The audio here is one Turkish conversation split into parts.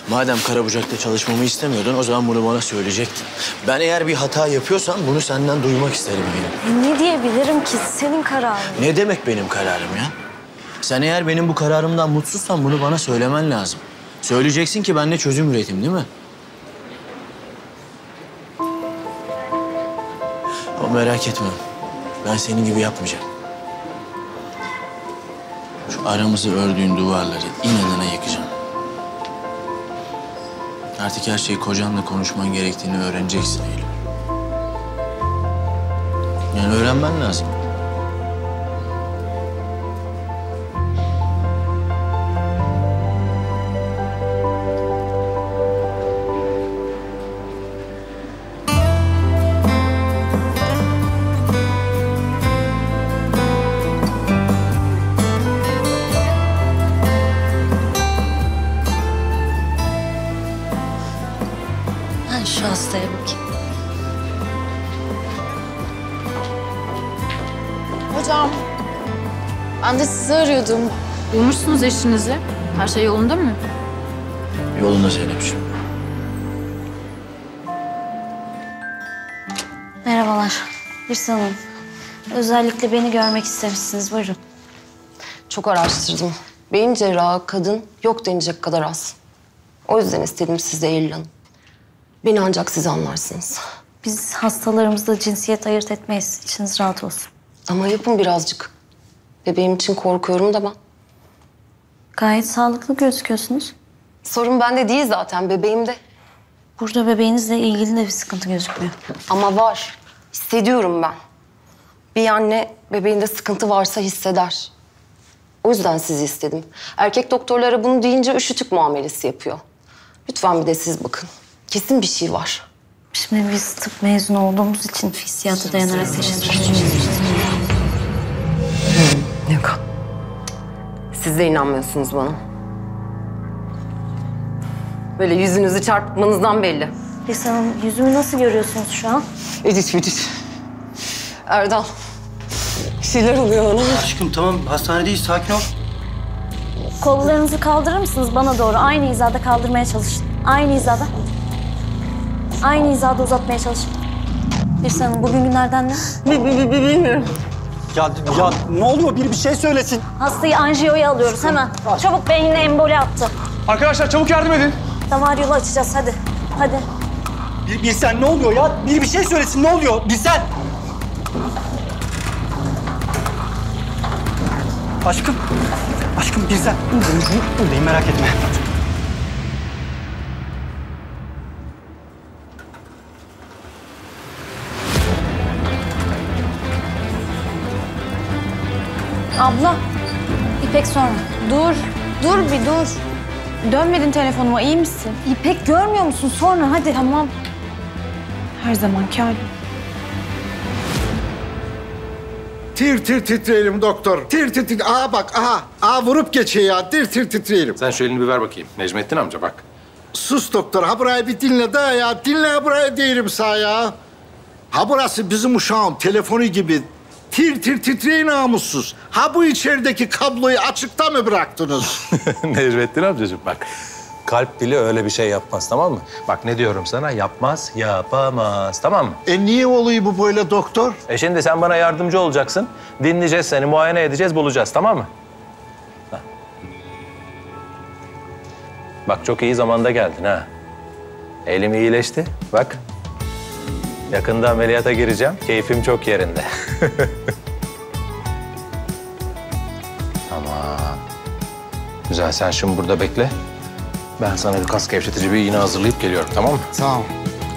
Madem Karabucak'ta çalışmamı istemiyordun, o zaman bunu bana söyleyecektin. Ben eğer bir hata yapıyorsam bunu senden duymak isterim yani. Ne diyebilirim ki? Senin kararın. Ne demek benim kararım ya? Sen eğer benim bu kararımdan mutsuzsan bunu bana söylemen lazım. Söyleyeceksin ki ben de çözüm üreteyim, değil mi? Ama merak etme. Ben senin gibi yapmayacağım. Şu aramızı ördüğün duvarları inadına yıkacağım. Artık her şeyi kocanla konuşman gerektiğini öğreneceksin Eylül. Yani öğrenmen lazım. Ben şu hastaya bakayım. Hocam, ben de sizi arıyordum. Bulmuşsunuz eşinizi. Her şey yolunda mı? Yolunda Zeynep'ciğim. Merhabalar. Birsen Hanım. Özellikle beni görmek istemişsiniz. Buyurun. Çok araştırdım. Beyin cerrahı kadın yok denecek kadar az. O yüzden istedim size Eylül Hanım. Beni ancak siz anlarsınız. Biz hastalarımızda cinsiyet ayırt etmeyiz. İçiniz rahat olsun. Ama yapın birazcık. Bebeğim için korkuyorum da ben. Gayet sağlıklı gözüküyorsunuz. Sorun bende değil zaten, bebeğimde. Burada bebeğinizle ilgili de bir sıkıntı gözükmüyor. Ama var. Hissediyorum ben. Bir anne bebeğinde sıkıntı varsa hisseder. O yüzden sizi istedim. Erkek doktorlara bunu deyince üşütük muamelesi yapıyor. Lütfen bir de siz bakın. Kesin bir şey var. Şimdi biz tıp mezunu olduğumuz için hissiyata dayanarak teşhis. Yok. Siz de inanmıyorsunuz bana. Böyle yüzünüzü çarpmanızdan belli. Birsen Hanım, yüzümü nasıl görüyorsunuz şu an? Ediç. Erdal. Bir şeyler oluyor bana. Aşkım tamam, hastanedeyiz, sakin ol. Kollarınızı kaldırır mısınız bana doğru? Aynı hizada kaldırmaya çalışın. Aynı hizada. Aynı hizada uzatmaya çalışın. Birsen Hanım, bugün günlerden ne? Bilmiyorum. Ya ne oluyor? Bir şey söylesin. Hastayı anjiyoya alıyoruz hemen. Çabuk beynine emboli attı. Arkadaşlar çabuk yardım edin. Damar yolu açacağız hadi. Hadi. Bilsen ne oluyor ya? Bir şey söylesin, ne oluyor? Bilsen. Aşkım Bilsen. Buradayım, merak etme. Abla. İpek sonra. Dur. Dur bir dur. Dönmedin telefonuma. İyi misin? İpek görmüyor musun? Sonra hadi. Tamam. Her zamanki halim. Tir tir titreyelim doktor. Tir tir tir. Aha bak aha. Aha vurup geçiyor ya. Tir tir titreyelim. Sen şu elini bir ver bakayım. Necmettin amca bak. Sus doktor. Ha burayı bir dinle daha ya. Dinle burayı diyelim sana ya. Ha burası bizim uşağın telefonu gibi. Tir tir titreyin namussuz. Ha bu içerideki kabloyu açıkta mı bıraktınız? Necmettin amcacığım bak. Kalp dili öyle bir şey yapmaz, tamam mı? Bak ne diyorum sana, yapmaz, yapamaz, tamam mı? Niye oluyor bu böyle doktor? Şimdi sen bana yardımcı olacaksın. Dinleyeceğiz seni, muayene edeceğiz, bulacağız, tamam mı? Hah. Bak çok iyi zamanda geldin ha. Elim iyileşti, bak. Yakında ameliyata gireceğim, keyfim çok yerinde. Tamam. Güzel, sen şimdi burada bekle. Ben sana bir kas gevşetici bir iğne hazırlayıp geliyorum, tamam mı? Sağ ol.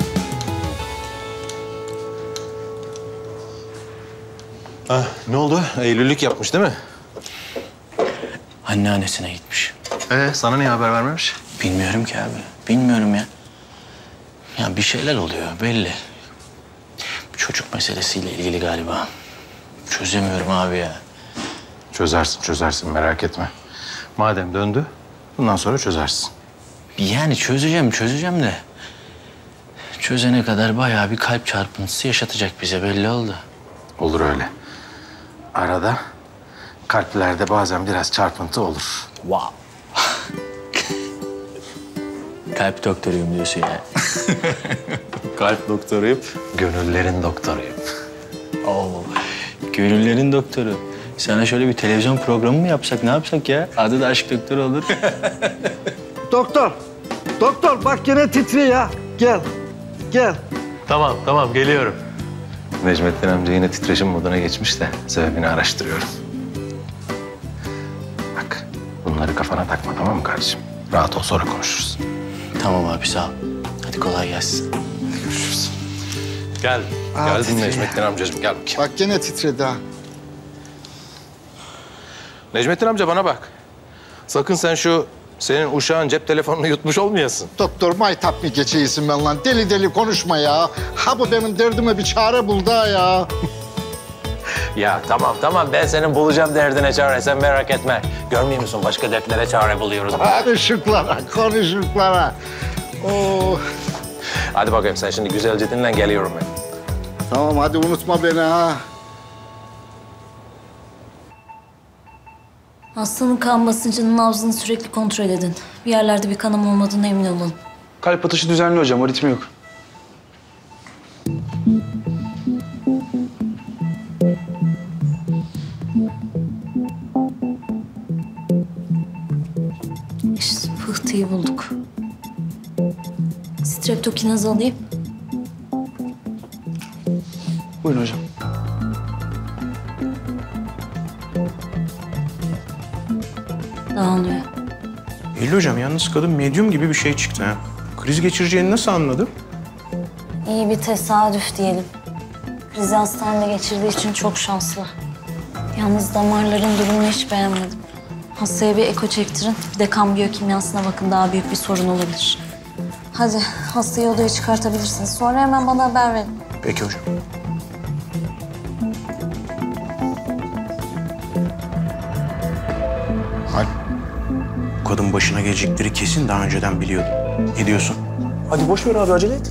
Ne oldu? Eylül'lük yapmış değil mi? Anneannesine gitmiş. Sana niye haber vermemiş? Bilmiyorum ki abi. Bilmiyorum ya. Ya bir şeyler oluyor belli. Çocuk meselesiyle ilgili galiba. Çözemiyorum abi ya. Çözersin merak etme. Madem döndü, bundan sonra çözersin. Yani çözeceğim de. Çözene kadar bayağı bir kalp çarpıntısı yaşatacak bize belli oldu. Olur öyle. Arada kalplerde bazen biraz çarpıntı olur. Wow. Kalp doktoruyum diyorsun yani. Kalp doktoruyum, gönüllerin doktoruyum. Oo, gönüllerin doktoru. Sana şöyle bir televizyon programı mı yapsak, ne yapsak ya? Adı da aşk doktoru olur. Doktor. Doktor bak gene titriyor ya. Gel. Gel. Tamam geliyorum. Necmettin amca yine titreşim moduna geçmiş de sebebini araştırıyorum. Bak bunları kafana takma, tamam mı kardeşim? Rahat ol, sonra konuşuruz. Tamam abi, sağ ol. Hadi kolay gelsin. Görüşürüz. Geldin titriyor. Necmettin amcacığım, gel bakayım. Bak gene titredi ha. Necmettin amca bana bak. Sakın sen şu senin uşağın cep telefonunu yutmuş olmayasın. Doktor maytap mı geçeysin ben lan? Deli deli konuşma ya. Ha bu benim derdime bir çare buldu ha ya. Ya tamam ben senin bulacağım derdine çare, sen merak etme. Görmüyor musun, başka dertlere çare buluyoruz. Konuşuklara. Oo. Hadi bakayım, sen şimdi güzelce dinlen, geliyorum ben. Tamam hadi unutma beni ha. Hastanın kan basıncının nabzını sürekli kontrol edin. Bir yerlerde bir kanama olmadığına emin olun. Kalp atışı düzenli hocam, aritmi yok. İşte pıhtıyı bulduk. Streptokinaz alayım. Buyurun hocam. Dağılıyor. Eylül hocam, yalnız kadın medyum gibi bir şey çıktı ha. Kriz geçireceğini nasıl anladı? İyi bir tesadüf diyelim. Krizi hastanede geçirdiği için çok şanslı. Yalnız damarların durumunu hiç beğenmedim. Hastaya bir eko çektirin. Bir de kan biyokimyasına bakın. Daha büyük bir sorun olabilir. Hadi hastayı odaya çıkartabilirsiniz. Sonra hemen bana haber verin. Peki hocam. Alp, bu kadın başına gelecekleri kesin daha önceden biliyordu. Ne diyorsun? Hadi boş ver abi, acele et.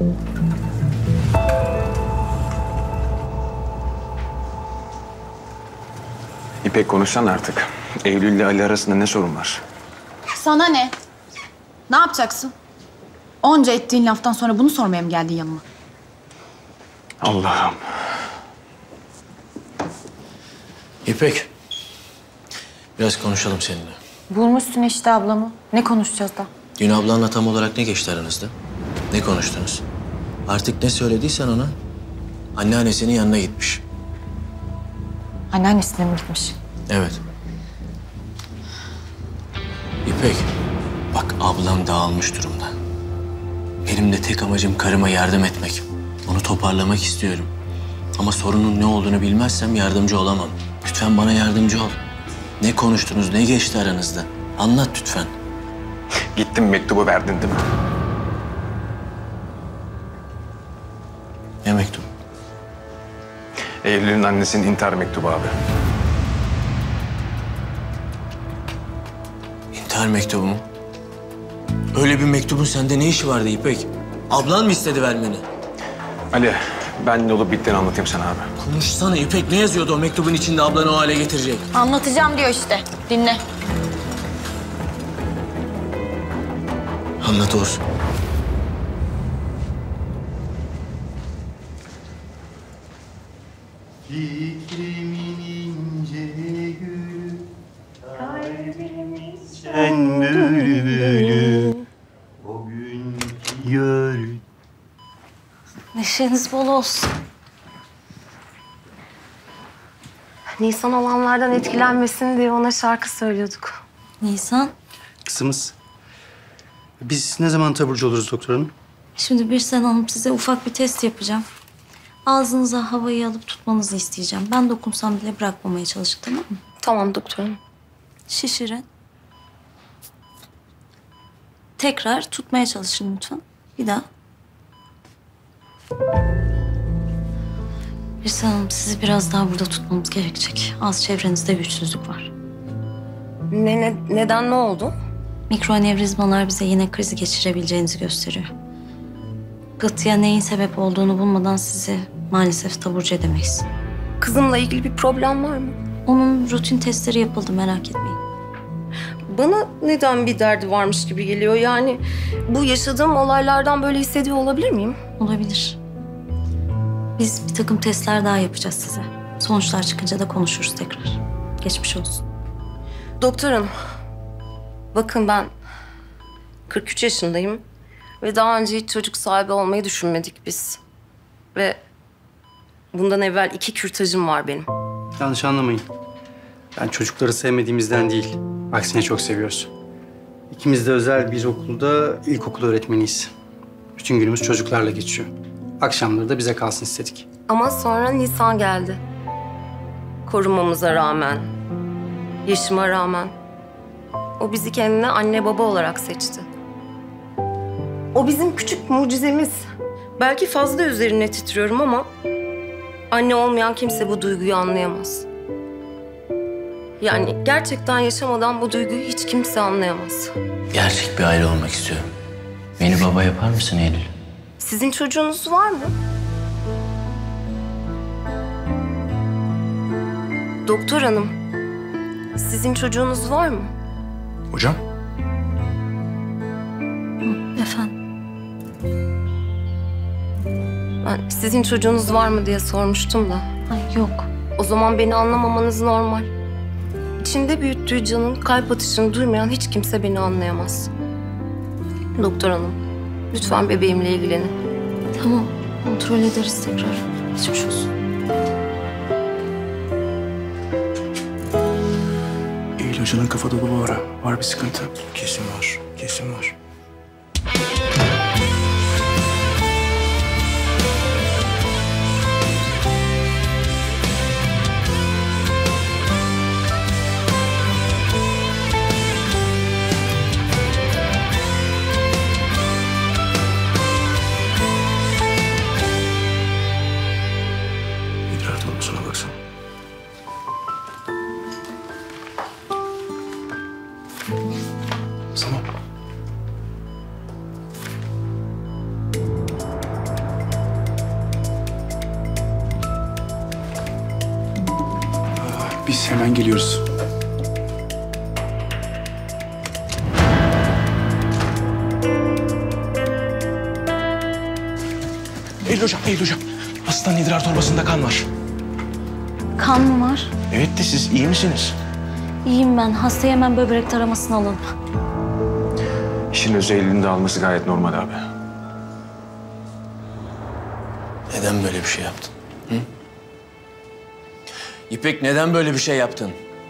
İpek konuşsan artık. Eylül ile Ali arasında ne sorun var? Sana ne? Ne yapacaksın? Onca ettiğin laftan sonra bunu sormaya mı geldin yanıma? Allah'ım. İpek, biraz konuşalım seninle. Bulmuşsun işte ablamı. Ne konuşacağız da? Dün ablanla tam olarak ne geçti aranızda? Ne konuştunuz? Artık ne söylediysen ona, anneannesinin yanına gitmiş. Anneannesine mi gitmiş? Evet. İpek, bak ablam dağılmış durumda. Benim de tek amacım karıma yardım etmek. Onu toparlamak istiyorum. Ama sorunun ne olduğunu bilmezsem yardımcı olamam. Lütfen bana yardımcı ol. Ne konuştunuz, ne geçti aranızda? Anlat lütfen. Gittin mektubu verdin değil mi? Ne mektubu? Eylül'ün annesinin intihar mektubu abi. İntihar mektubu mu? Öyle bir mektubun sende ne işi vardı İpek? Ablan mı istedi vermeni? Ali, ben ne olup bittiğini anlatayım sana abi. Konuşsana İpek, ne yazıyordu o mektubun içinde ablanı o hale getirecek? Anlatacağım diyor işte. Dinle. Anlat Oğuz. Fikrimin ince gülü, kalbimin sen bülbülü, o gün gördüm. Neşeniz bol olsun. Nisan olanlardan etkilenmesin diye ona şarkı söylüyorduk. Nisan, Kızımız, biz ne zaman taburcu oluruz doktor hanım? şimdi Birsen Hanım size ufak bir test yapacağım. Ağzınıza havayı alıp tutmanızı isteyeceğim. Ben dokunsam bile bırakmamaya çalışın, tamam mı? Tamam doktorum. Şişirin. Tekrar tutmaya çalışın lütfen. Bir daha. Birsen Hanım, sizi biraz daha burada tutmamız gerekecek. Az çevrenizde güçsüzlük var. Neden ne oldu? Mikroanevrizmalar bize yine krizi geçirebileceğinizi gösteriyor. Gıtıya neyin sebep olduğunu bulmadan sizi maalesef taburcu edemeyiz. Kızımla ilgili bir problem var mı? Onun rutin testleri yapıldı, merak etmeyin. bana neden bir derdi varmış gibi geliyor. Yani bu yaşadığım olaylardan böyle hissediyor olabilir miyim? Olabilir. Biz bir takım testler daha yapacağız size. Sonuçlar çıkınca da konuşuruz tekrar. Geçmiş olsun. Doktor hanım, bakın ben 43 yaşındayım ve daha önce hiç çocuk sahibi olmayı düşünmedik biz. Ve bundan evvel 2 kürtajım var benim. Yanlış anlamayın. Ben çocukları sevmediğimizden değil. Aksine çok seviyoruz. İkimiz de özel bir okulda ilkokul öğretmeniyiz. Bütün günümüz çocuklarla geçiyor. Akşamları da bize kalsın istedik. Ama sonra Nisan geldi. Korumamıza rağmen, yaşıma rağmen. O bizi kendine anne baba olarak seçti. O bizim küçük mucizemiz. Belki fazla üzerine titriyorum ama anne olmayan kimse bu duyguyu anlayamaz. Yani gerçekten yaşamadan bu duyguyu hiç kimse anlayamaz. Gerçek bir aile olmak istiyorum. Beni baba yapar mısın Eylül? Sizin çocuğunuz var mı? Doktor hanım, sizin çocuğunuz var mı? Hocam? Efendim? Ben sizin çocuğunuz var mı diye sormuştum da. Ay yok. O zaman beni anlamamanız normal. İçinde büyüttüğü canın kalp atışını duymayan hiç kimse beni anlayamaz. Doktor hanım, lütfen bebeğimle ilgilenin. Tamam. Kontrol ederiz tekrar. Geçmiş olsun. Eylül Hoca'nın kafa dolu bu ara. Var bir sıkıntı. Kesin var. Kesin var. İdrar torbasına baksana. Tamam. Biz hemen geliyoruz. Eylül hocam. Hastanın idrar torbasında kan var. Kan mı var? Evet de siz iyi misiniz? İyiyim ben. Hastayı hemen böbrek taramasına alalım. İşin özü Eylül'ün de alması gayet normal abi. Neden böyle bir şey yaptın? Hı? İpek neden böyle bir şey yaptın?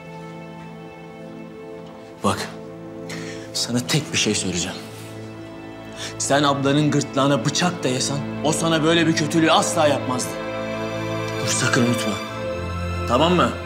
Bak, sana tek bir şey söyleyeceğim. Sen ablanın gırtlağına bıçak dayasan, o sana böyle bir kötülüğü asla yapmazdı. Bunu sakın unutma. Tamam mı?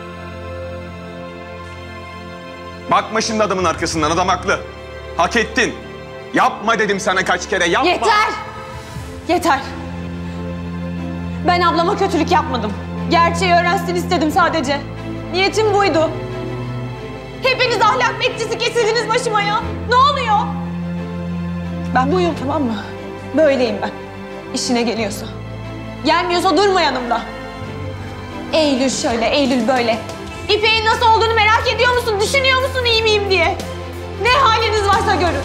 Bakma şimdi adamın arkasından, adam haklı. Hak ettin. Yapma dedim sana kaç kere, yapma. Yeter! Yeter! Ben ablama kötülük yapmadım. Gerçeği öğrensin istedim sadece. Niyetim buydu. Hepiniz ahlak bekçisi kesildiniz başıma ya. Ne oluyor? Ben buyum, tamam mı? Böyleyim ben. İşine geliyorsa. Gelmiyorsa durma yanımda. Eylül şöyle, Eylül böyle. İpek'in nasıl olduğunu merak ediyor musun? Düşünüyor musun iyi miyim diye? Ne haliniz varsa görün.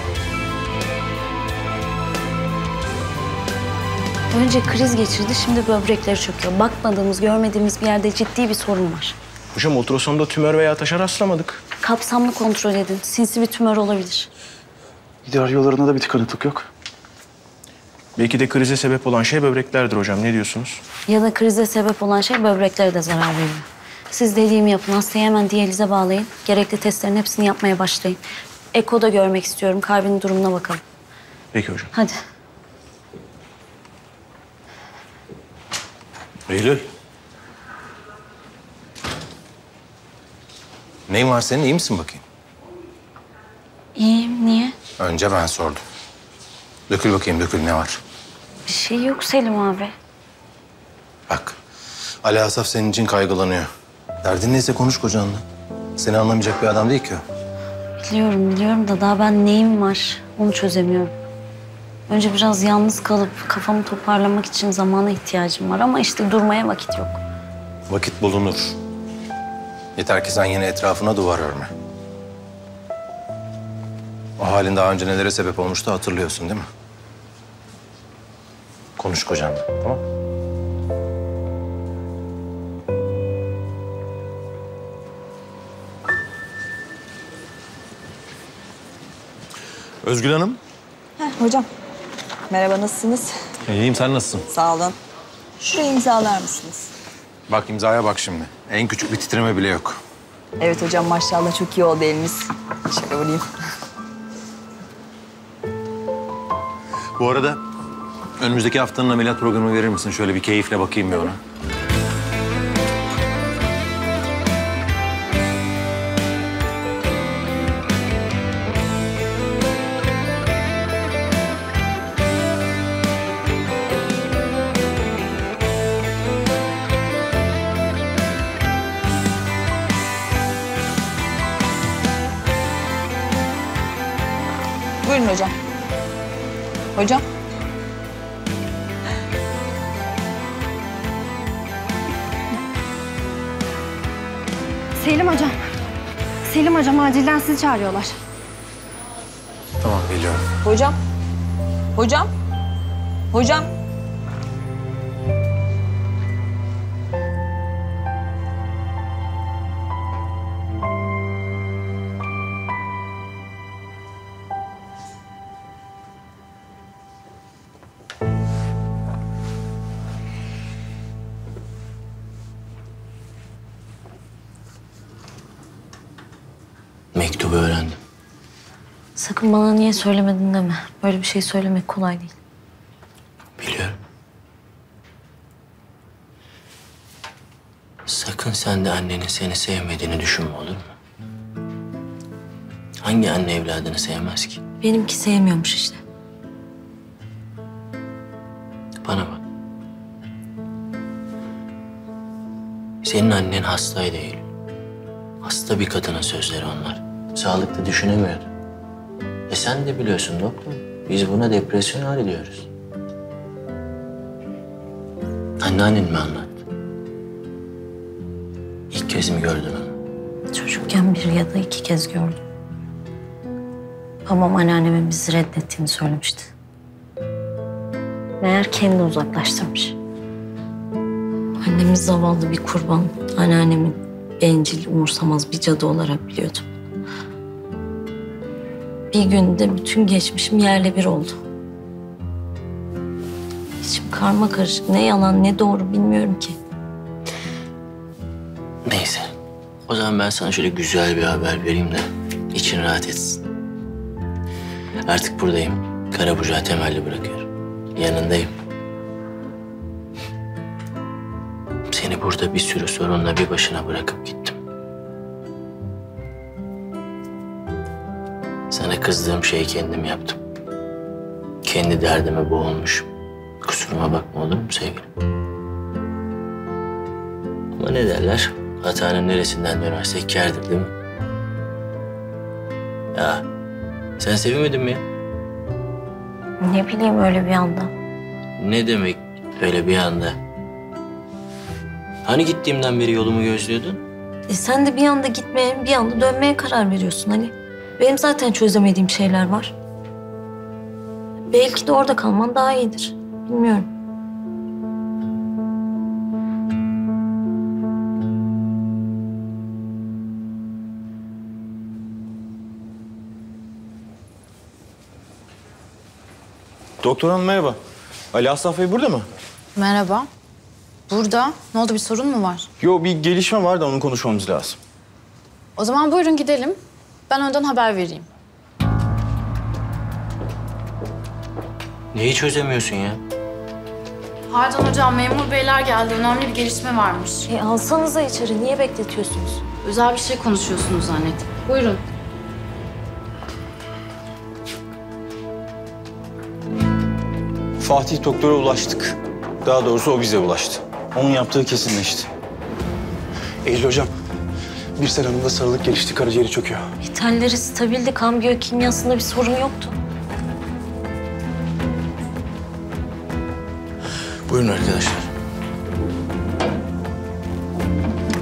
Önce kriz geçirdi, şimdi böbrekleri çöküyor. Bakmadığımız, görmediğimiz bir yerde ciddi bir sorun var. Hocam ultrasonda tümör veya taşa rastlamadık. Kapsamlı kontrol edin. Sinsi bir tümör olabilir. İdrar yollarında da bir tıkanıklık yok. Belki de krize sebep olan şey böbreklerdir hocam. Ne diyorsunuz? Ya da krize sebep olan şey böbreklere de zarar veriyor. Siz dediğimi yapın. Hastayı hemen diyalize bağlayın. Gerekli testlerin hepsini yapmaya başlayın. Eko'da görmek istiyorum. Kalbinin durumuna bakalım. Peki hocam. Hadi. Eylül. Neyin var senin? İyi misin bakayım? İyiyim. Niye? Önce ben sordum. Dökül bakayım, dökül. Ne var? Bir şey yok Selim abi. Bak, Ali Asaf senin için kaygılanıyor. Derdin neyse konuş kocanla. Seni anlamayacak bir adam değil ki o. Biliyorum da daha ben neyim var onu çözemiyorum. Önce biraz yalnız kalıp kafamı toparlamak için zamana ihtiyacım var ama işte durmaya vakit yok. Vakit bulunur. Yeter ki sen yine etrafına duvar örme. O halin daha önce nelere sebep olmuştu hatırlıyorsun değil mi? Konuş kocanla, tamam? Özgül Hanım. Hocam. Merhaba, nasılsınız? İyiyim, sen nasılsın? Sağ olun. Şurayı imzalar mısınız? Bak imzaya bak şimdi. En küçük bir titreme bile yok. Evet hocam, maşallah çok iyi oldu eliniz. Şöyle vurayım. Bu arada önümüzdeki haftanın ameliyat programı verir misin? Şöyle bir keyifle bakayım bir ona. Buyurun hocam. Hocam. Selim hocam. Selim hocam acilden sizi çağırıyorlar. Tamam, geliyorum. Hocam. Hocam. Hocam. Mektubu öğrendim. Sakın bana niye söylemedin deme. Böyle bir şey söylemek kolay değil. Biliyorum. Sakın sen de annenin seni sevmediğini düşünme, olur mu? Hangi anne evladını sevmez ki? Benimki sevmiyormuş işte. Bana bak. Senin annen hastaydı Eylül. Hasta bir kadının sözleri onlar. Sağlıklı düşünemiyordu. Sen de biliyorsun doktor. Biz buna depresyon hali diyoruz. Anneannen mi anlattı? İlk kez mi gördün onu? Çocukken bir ya da iki kez gördüm. Babam anneannemin bizi reddettiğini söylemişti. Meğer kendi uzaklaştırmış. Annemiz zavallı bir kurban. Anneannemin bencil, umursamaz bir cadı olarak biliyordum. Bir günde bütün geçmişim yerle bir oldu. İçim karmakarışık. Ne yalan ne doğru bilmiyorum ki. Neyse. O zaman ben sana şöyle güzel bir haber vereyim de için rahat etsin. Artık buradayım. Karabucağı temelli bırakıyorum. Yanındayım. Seni burada bir sürü sorunla bir başına bırakıp gittim. Sana kızdığım şeyi kendim yaptım. Kendi derdime boğulmuşum. Kusuruma bakma, olur mu sevgilim? Ama ne derler? Hatanın neresinden dönersek kârdır, değil mi? Ya sen sevinmedin mi ya? Ne bileyim öyle bir anda. Ne demek öyle bir anda? Hani gittiğimden beri yolumu gözlüyordun? Sen de bir anda gitmeye, bir anda dönmeye karar veriyorsun Ali. Benim zaten çözemediğim şeyler var. Belki de orada kalman daha iyidir. Bilmiyorum. Doktor hanım merhaba. Ali Asaf Bey burada mı? Merhaba. Burada. Ne oldu, bir sorun mu var? Yo, bir gelişme var da onu konuşmamız lazım. O zaman buyurun gidelim. Ben önden haber vereyim. Neyi çözemiyorsun ya? Pardon hocam, memur beyler geldi. Önemli bir gelişme varmış. Alsanıza içeri. Niye bekletiyorsunuz? Özel bir şey konuşuyorsunuz zannettim. Buyurun. Fatih doktora ulaştık. Daha doğrusu o bize ulaştı. Onun yaptığı kesinleşti. Eylül hocam, Birsel Hanım'da sarılık gelişti. Karaciğeri çöküyor. İthalleri stabildi. Kan biyokimyasında bir sorun yoktu. Buyurun arkadaşlar.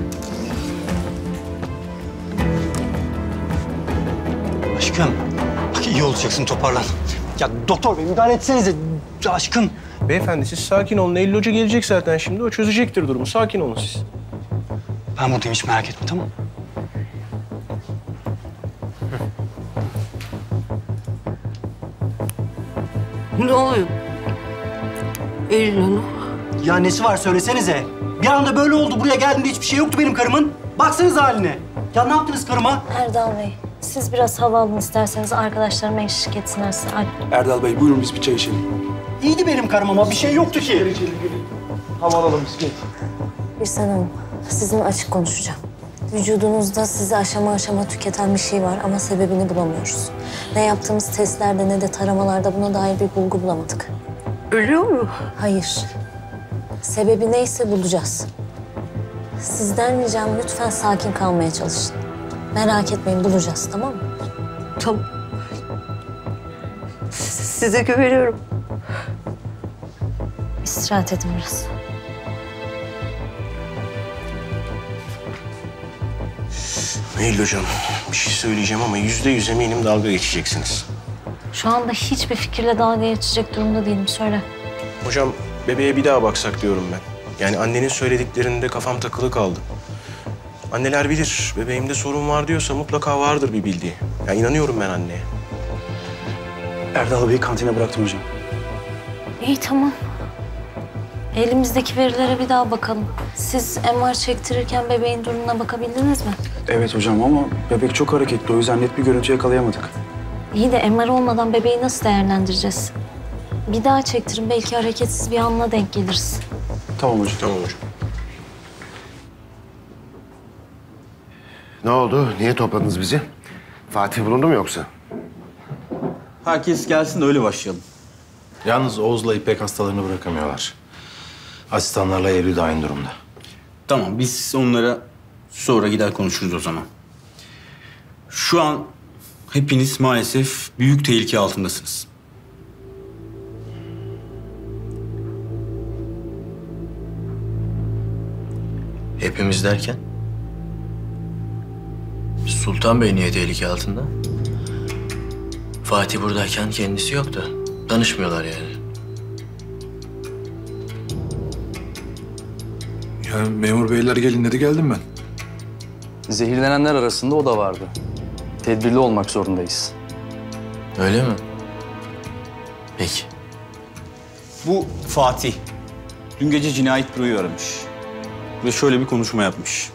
Aşkım, Bak iyi olacaksın, toparlan. Ya doktor bey müdahale etsenize aşkın. Beyefendi siz sakin olun. Eylül Hoca gelecek zaten şimdi. O çözecektir durumu. Sakin olun siz. Ben buradayım, hiç merak etme, tamam mı? Ne oluyor? Eylül Hanım. Ya nesi var söylesenize. Bir anda böyle oldu. Buraya geldiğimde hiçbir şey yoktu benim karımın. Baksanıza haline. Ya ne yaptınız karıma? Erdal Bey, siz biraz hava alın isterseniz arkadaşlarıma eşlik etsinler size. Erdal Bey buyurun biz bir çay içelim. İyiydi benim karım ama bir şey yoktu ki. Hava alalım bisiklet. Birsen Hanım, sizinle açık konuşacağım. Vücudunuzda sizi aşama aşama tüketen bir şey var ama sebebini bulamıyoruz. Ne yaptığımız testlerde ne de taramalarda buna dair bir bulgu bulamadık. Ölüyor mu? Hayır. Sebebi neyse bulacağız. Sizden ricam lütfen sakin kalmaya çalışın. Merak etmeyin, bulacağız, tamam mı? Tamam. Size güveniyorum. İstirahat edin biraz. Eylül Hocam bir şey söyleyeceğim ama %100 eminim dalga geçeceksiniz. Şu anda hiçbir fikirle dalga geçecek durumda değilim, söyle. Hocam bebeğe bir daha baksak diyorum ben. Yani annenin söylediklerinde kafam takılı kaldı. Anneler bilir. Bebeğimde sorun var diyorsa mutlaka vardır bir bildiği. Ya inanıyorum ben anneye. Erdal Bey'i kantine bıraktım hocam. İyi, tamam. Elimizdeki verilere bir daha bakalım. Siz MR çektirirken bebeğin durumuna bakabildiniz mi? Evet hocam ama bebek çok hareketli. O yüzden net bir görüntü yakalayamadık. İyi de MR olmadan bebeği nasıl değerlendireceğiz? Bir daha çektirin, belki hareketsiz bir anla denk geliriz. Tamam hocam. Tamam hocam. Ne oldu? Niye topladınız bizi? Fatih bulundu mu yoksa? Herkes gelsin de öyle başlayalım. Yalnız Oğuz'la İpek hastalarını bırakamıyorlar. Asistanlarla Eylül de aynı durumda. Tamam, biz onlara sonra gider konuşuruz o zaman. Şu an hepiniz maalesef büyük tehlike altındasınız. Hepimiz derken? Sultan Bey niye tehlike altında? Fatih buradayken kendisi yoktu. Danışmıyorlar yani. Ya memur beyler gelin dedi, geldim ben. Zehirlenenler arasında o da vardı. Tedbirli olmak zorundayız. Öyle mi? Peki. Bu Fatih. Dün gece cinayet büroyu aramış. Ve şöyle bir konuşma yapmış.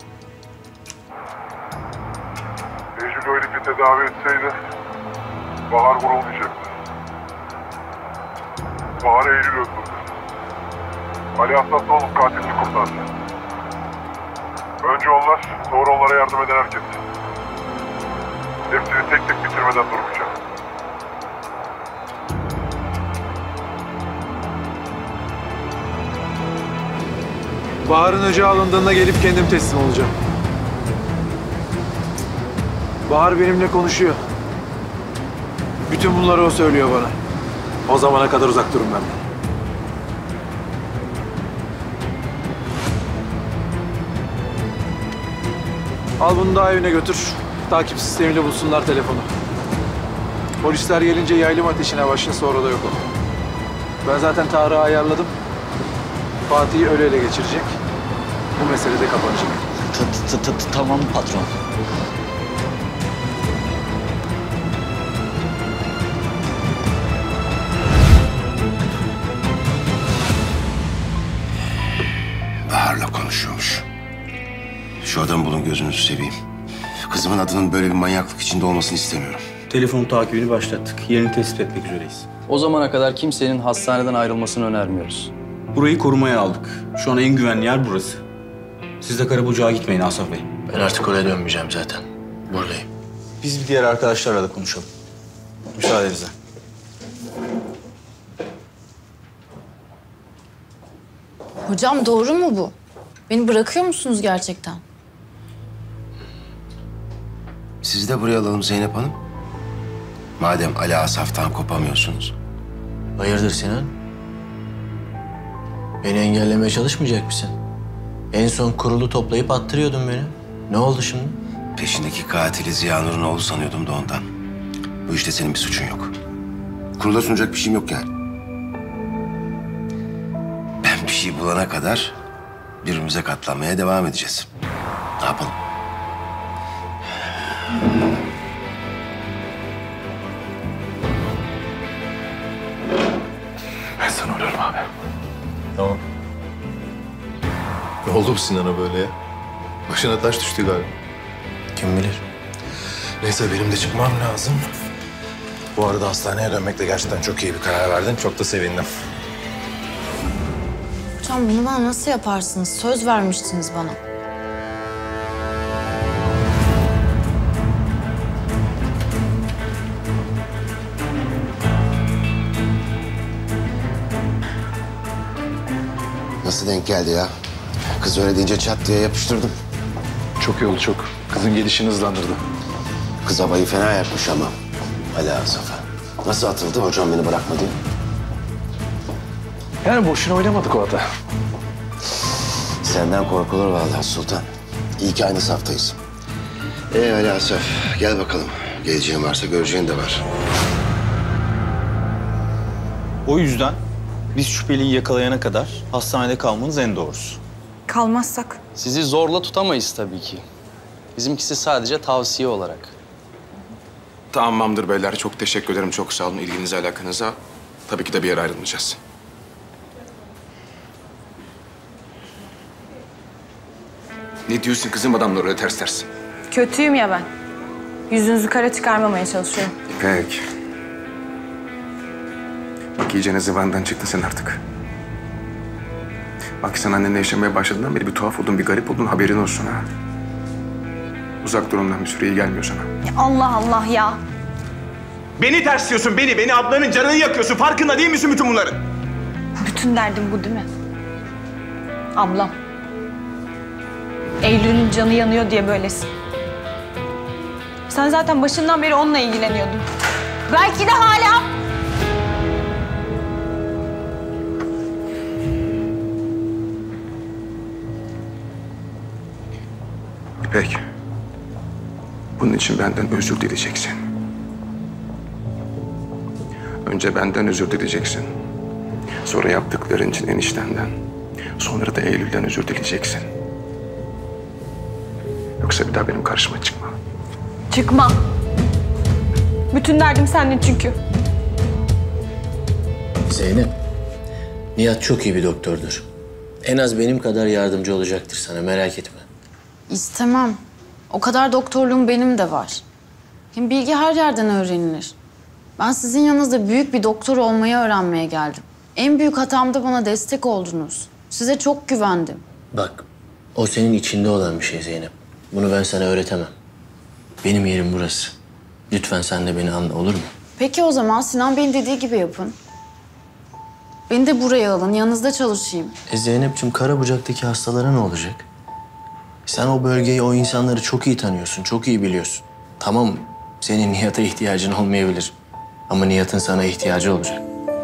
Eylül o herifi tedavi etseydi Bahar vurulmayacaktı. Bahar Eylül öldürdü. Ali Aslan olup katilini kurtardı. Önce onlar, sonra onlara yardım eden herkes. Hepsini tek tek bitirmeden durmayacağım. Bahar'ın öcü alındığında gelip kendim teslim olacağım. Bahar benimle konuşuyor. Bütün bunları o söylüyor bana. O zamana kadar uzak durun benden. Al bunu daha evine götür. Takip sistemiyle bulsunlar telefonu. Polisler gelince yaylım ateşine başla, sonra da yok ol. Ben zaten Tarık'ı ayarladım. Fatih'i öyle ele geçirecek. Bu mesele de kapanacak. Tamam patron. Bahar'la konuşuyormuş. Şu adamı bulun, gözünüzü seveyim. Kızımın adının böyle bir manyaklık içinde olmasını istemiyorum. Telefon takibini başlattık. Yerini tespit etmek üzereyiz. O zamana kadar kimsenin hastaneden ayrılmasını önermiyoruz. Burayı korumaya aldık. Şu an en güvenli yer burası. Siz de Karabucak'a gitmeyin Asaf Bey. Ben artık oraya dönmeyeceğim zaten. Buradayım. Biz bir diğer arkadaşlarla da konuşalım. Müsaadenizle. Hocam doğru mu bu? Beni bırakıyor musunuz gerçekten? Sizi de buraya alalım Zeynep Hanım. Madem Ali Asaf'tan kopamıyorsunuz. Hayırdır Sinan? Beni engellemeye çalışmayacak mısın? En son kurulu toplayıp attırıyordun beni. Ne oldu şimdi? Peşindeki katili Ziya Nur'un oğlu sanıyordum da ondan. Bu işte senin bir suçun yok. Kurula sunacak bir şeyim yok yani. Ben bir şey bulana kadar birbirimize katlanmaya devam edeceğiz. Ne yapalım? Ben sana arıyorum abi. Tamam. Ne oldu bu Sinan'a böyle ya? Başına taş düştü galiba. Kim bilir? Neyse benim de çıkmam lazım. Bu arada hastaneye dönmekle gerçekten çok iyi bir karar verdin. Çok da sevindim. Hocam bunu bana nasıl yaparsınız? Söz vermiştiniz bana. Nasıl denk geldi ya? Kız öyle deyince çat diye yapıştırdım. Çok iyi oldu çok. Kızın gelişini hızlandırdı. Kız havayı fena yapmış ama. Hala Safa. Nasıl atıldı hocam beni bırakmadı? Yani boşuna oynamadık o hata. Senden korkulur vallahi Sultan. İyi ki aynı saftayız. Ali Asaf gel bakalım. Geleceğin varsa göreceğin de var. O yüzden biz şüpheliyi yakalayana kadar hastanede kalmanız en doğrusu. Kalmazsak? Sizi zorla tutamayız tabii ki. Bizimkisi sadece tavsiye olarak. Tamamdır beyler. Çok teşekkür ederim. Çok sağ olun ilginize, alakanıza. Tabii ki de bir yere ayrılmayacağız. Ne diyorsun kızım adamlar öyle ters ters? Kötüyüm ya ben. Yüzünüzü kara çıkarmamaya çalışıyorum. İpek. Bak iyice zıvandan çıktın sen artık. Bak sen annenle yaşamaya başladığından beri bir tuhaf oldun, bir garip oldun, haberin olsun ha. Uzak dur ondan, bir süre iyi gelmiyor sana. Ya Allah Allah ya. Beni tersliyorsun, beni ablanın canını yakıyorsun. Farkında değil misin bütün bunların? Bütün derdim bu değil mi? Ablam. Eylül'ün canı yanıyor diye böylesin. Sen zaten başından beri onunla ilgileniyordun. Belki de hala. İpek. Bunun için benden özür dileyeceksin. Önce benden özür dileyeceksin. Sonra yaptıkların için eniştenden. Sonra da Eylül'den özür dileyeceksin. Yoksa bir daha benim karşıma çıkma. Çıkmam. Bütün derdim sendin çünkü. Zeynep, Nihat çok iyi bir doktordur. En az benim kadar yardımcı olacaktır sana, merak etme. İstemem. O kadar doktorluğum benim de var. Hem bilgi her yerden öğrenilir. Ben sizin yanınızda büyük bir doktor olmayı öğrenmeye geldim. En büyük hatamda bana destek oldunuz. Size çok güvendim. Bak, o senin içinde olan bir şey Zeynep. Bunu ben sana öğretemem. Benim yerim burası. Lütfen sen de beni anla, olur mu? Peki o zaman Sinan Bey'in dediği gibi yapın. Beni de buraya alın, yanınızda çalışayım. Zeynep'ciğim, Karabucak'taki hastalara ne olacak? Sen o bölgeyi, o insanları çok iyi tanıyorsun, çok iyi biliyorsun. Tamam, senin Nihat'a ihtiyacın olmayabilir. Ama Nihat'ın sana ihtiyacı olacak.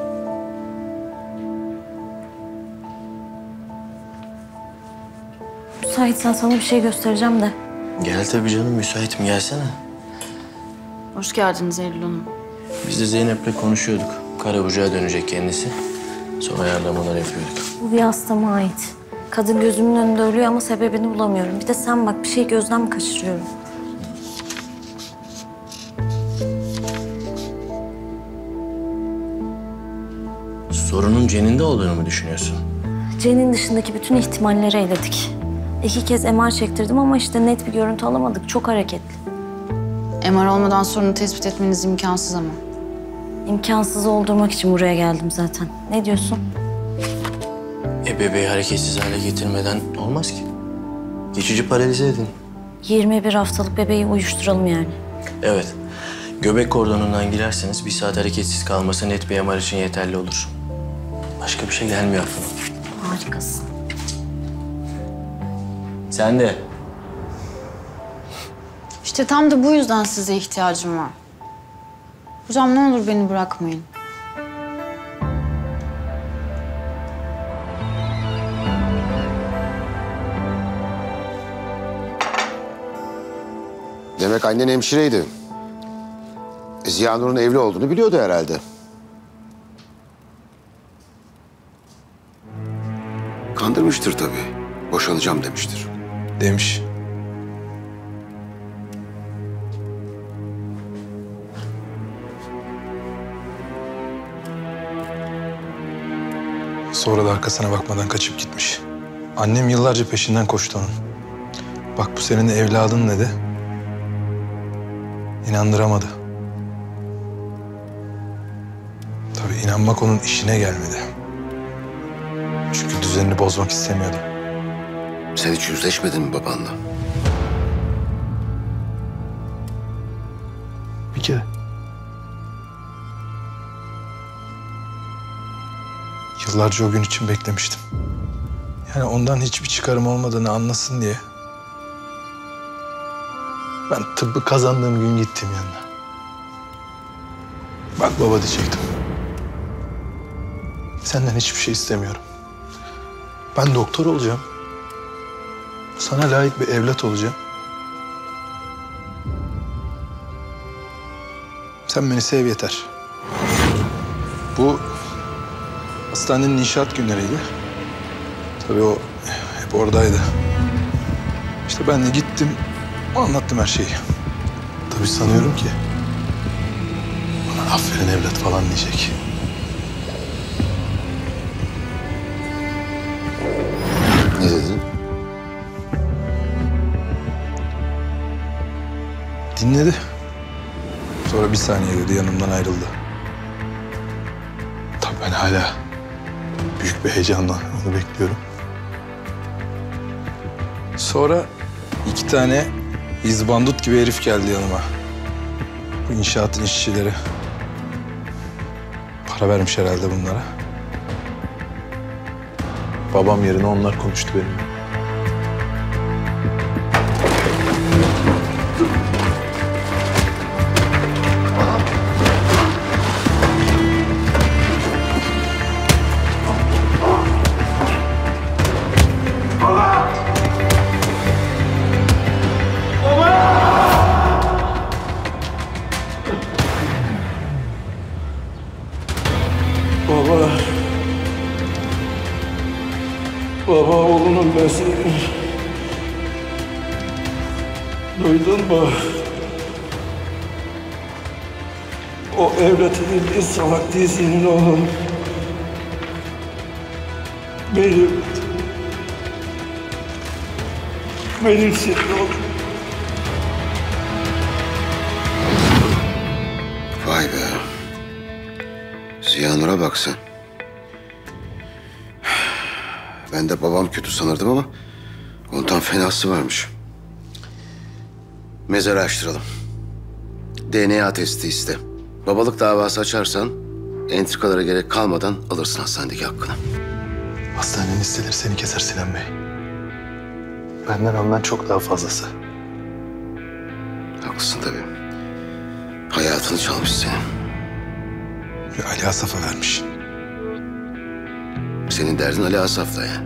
Müsaitsen sana bir şey göstereceğim de. Gel tabii canım, müsaitim, gelsene. Hoş geldiniz Eylül Hanım. Biz de Zeynep'le konuşuyorduk. Karabucak'a dönecek kendisi. Son ayarlamalar yapıyorduk. Bu bir hastama ait. Kadın gözümün önünde ölüyor ama sebebini bulamıyorum. Bir de sen bak, bir şey gözden mi kaçırıyorum? Sorunun Cen'inde olduğunu mu düşünüyorsun? Cen'in dışındaki bütün ihtimalleri eledik. 2 kez MR çektirdim ama işte net bir görüntü alamadık. Çok hareketli. MR olmadan sorunu tespit etmeniz imkansız ama. İmkansızı oldurmak için buraya geldim zaten. Ne diyorsun? Bebeği hareketsiz hale getirmeden olmaz ki. Geçici paralize edin. 21 haftalık bebeği uyuşturalım yani. Evet. Göbek kordonundan girerseniz 1 saat hareketsiz kalması net bir MR için yeterli olur. Başka bir şey gelmiyor aklıma. Harikasın. Sen de. İşte tam da bu yüzden size ihtiyacım var. Hocam ne olur beni bırakmayın. Demek annen hemşireydi. Ziya Nur'un evli olduğunu biliyordu herhalde. Kandırmıştır tabii. Boşanacağım demiştir. Demiş. Sonra da arkasına bakmadan kaçıp gitmiş. Annem yıllarca peşinden koştu onun. Bak bu senin evladın dedi. İnandıramadı. Tabii inanmak onun işine gelmedi. Çünkü düzenini bozmak istemiyordu. Sen hiç yüzleşmedin mi babanla? Bir kere. Yıllarca o gün için beklemiştim. Yani ondan hiçbir çıkarım olmadığını anlasın diye. Ben tıbbı kazandığım gün gittim yanına. Bak baba diyecektim. Senden hiçbir şey istemiyorum. Ben doktor olacağım. Sana layık bir evlat olacağım. Sen beni sev yeter. Bu hastanenin inşaat günleriydi. Tabii o hep oradaydı. İşte ben de gittim, anlattım her şeyi. Tabii sanıyorum ki bana aferin evlat falan diyecek. Ne dedin? Dinledi. Sonra bir saniye dedi, yanımdan ayrıldı. Tabii ben hala büyük bir heyecanla onu bekliyorum. Sonra 2 tane izbandut gibi herif geldi yanıma. Bu inşaatın işçileri. Para vermiş herhalde bunlara. Babam yerine onlar konuştu benimle. Baba oğlunum ben seni. Duydun mu? O evlat edildiğin salak değil senin oğlum. Benim senin oğlum. Vay be. Ziya Nur'a bak sen. Ben de babam kötü sanırdım ama ondan fenası varmış. Mezarı açtıralım. DNA testi iste. Babalık davası açarsan entrikalara gerek kalmadan alırsın hastanedeki hakkını. Hastanenin listeleri seni keser Sinan Bey. Benden alınan çok daha fazlası. Haklısın tabii. Hayatını çalmış senin. Ve Ali Asaf'a vermiş. Senin derdin Ali Asaf'la ya.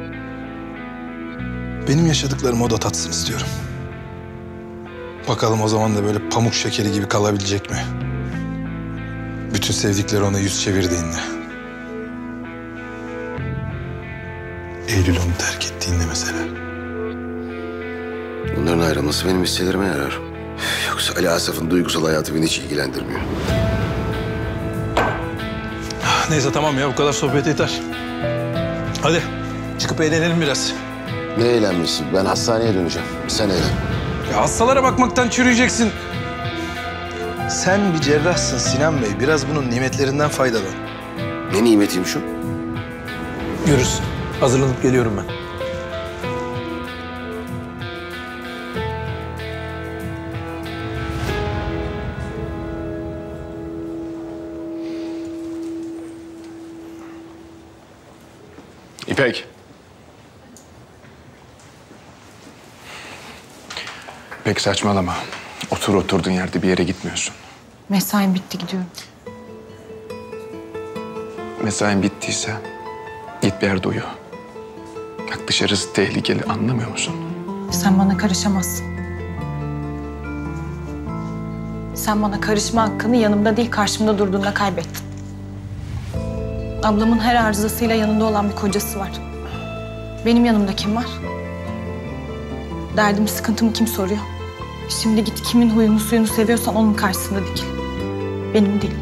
Benim yaşadıklarımı o da tatsın istiyorum. Bakalım o zaman da böyle pamuk şekeri gibi kalabilecek mi? Bütün sevdikleri ona yüz çevirdiğinde. Eylül onu terk ettiğinde mesela. Bunların ayrılması benim hisselerime yarar. Yoksa Ali Asaf'ın duygusal hayatı beni hiç ilgilendirmiyor. Neyse tamam ya, bu kadar sohbet yeter. Hadi çıkıp eğlenelim biraz. Ne eğlenmesi? Ben hastaneye döneceğim. Sen eğlen. Ya hastalara bakmaktan çürüyeceksin. Sen bir cerrahsın Sinan Bey. Biraz bunun nimetlerinden faydalan. Ne nimetiyim şu? Görürsün. Hazırlanıp geliyorum ben. İpek. İpek saçmalama. Otur oturduğun yerde bir yere gitmiyorsun. Mesaim bitti, gidiyorum. Mesain bittiyse git bir yerde uyu. Bak dışarısı tehlikeli, anlamıyor musun? Sen bana karışamazsın. Sen bana karışma hakkını yanımda değil karşımda durduğunda kaybettin. Ablamın her arızasıyla yanında olan bir kocası var. Benim yanımda kim var? Derdimi, sıkıntımı kim soruyor? Şimdi git kimin huyunu suyunu seviyorsan onun karşısında dikil. Benim değil.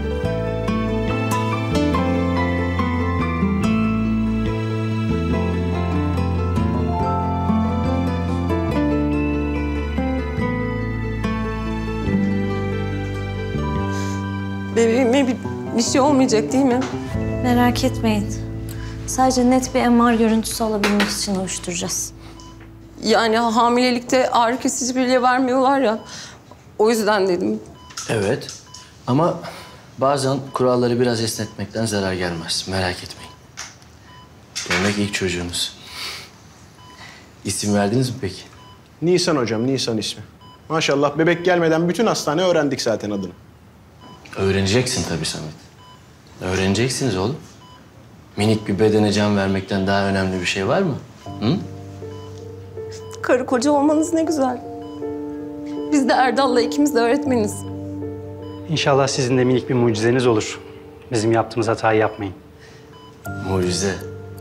Bebeğime bir şey olmayacak değil mi? Merak etmeyin. Sadece net bir MR görüntüsü alabilmek için uyuşturacağız. Yani hamilelikte ağrı kesici bile vermiyorlar ya. O yüzden dedim. Evet ama bazen kuralları biraz esnetmekten zarar gelmez. Merak etmeyin. Demek ilk çocuğunuz. İsim verdiniz mi peki? Nisan hocam, Nisan ismi. Maşallah bebek gelmeden bütün hastane öğrendik zaten adını. Öğreneceksin tabii Samet. Öğreneceksiniz oğlum. Minik bir bedene can vermekten daha önemli bir şey var mı? Hı? Karı koca olmanız ne güzel. Biz de Erdal'la ikimiz de öğretmeniz. İnşallah sizin de minik bir mucizeniz olur. Bizim yaptığımız hatayı yapmayın. Mucize.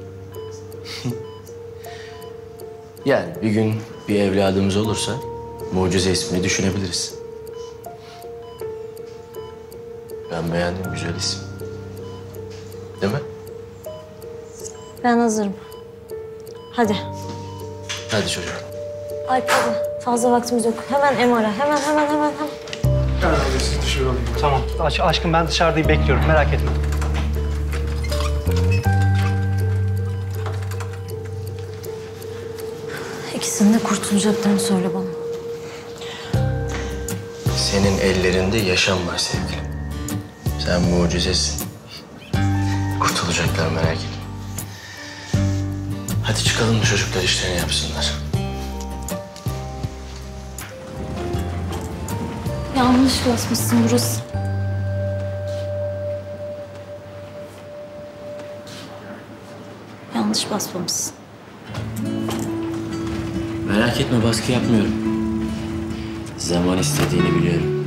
Yani bir gün bir evladımız olursa mucize ismini düşünebiliriz. Ben beğendim, güzel isim. Değil mi? Ben hazırım. Hadi. Hadi çocuk. Ay hadi. Fazla vaktimiz yok. Hemen MR'a. Hemen. Siz dışarı alayım. Tamam. Aşkım ben dışarıdayım bekliyorum. Merak etme. İkisinin de kurtulacaklarını söyle bana. Senin ellerinde yaşam var sevgilim. Sen mucizesin. Kurtulacaklar, merak etme. Hadi çıkalım mı çocuklar işlerini yapsınlar. Yanlış basmışsın burası. Yanlış basmamışsın. Merak etme, baskı yapmıyorum. Zaman istediğini biliyorum.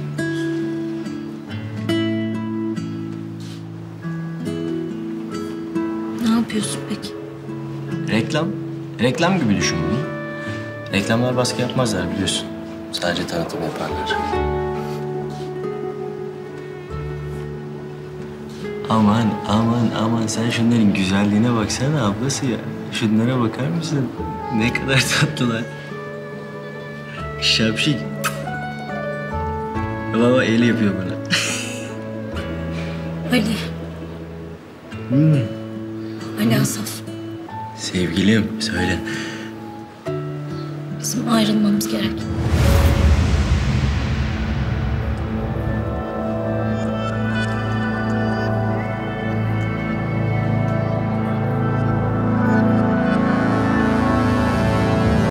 Ne yapıyorsun peki? Reklam. Reklam gibi düşün bunu. Reklamlar baskı yapmazlar biliyorsun. Sadece tanıtım yaparlar. Aman sen şunların güzelliğine baksana ablası ya. Şunlara bakar mısın? Ne kadar tatlılar. Şapşik. Baba el yapıyor bana. Ali. Ali Asaf. Sevgilim söyle. Bizim ayrılmamız gerek.